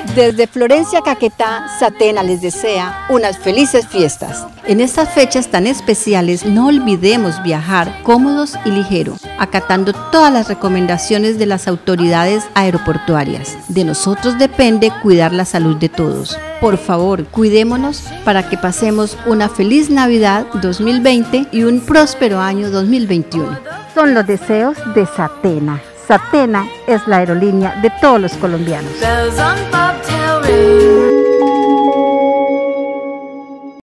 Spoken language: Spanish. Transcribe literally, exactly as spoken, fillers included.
Desde Florencia, Caquetá, Satena les desea unas felices fiestas. En estas fechas tan especiales no olvidemos viajar cómodos y ligero, acatando todas las recomendaciones de las autoridades aeroportuarias. De nosotros depende cuidar la salud de todos. Por favor, cuidémonos para que pasemos una feliz Navidad dos mil veinte y un próspero año dos mil veintiuno. Son los deseos de Satena. Satena es la aerolínea de todos los colombianos.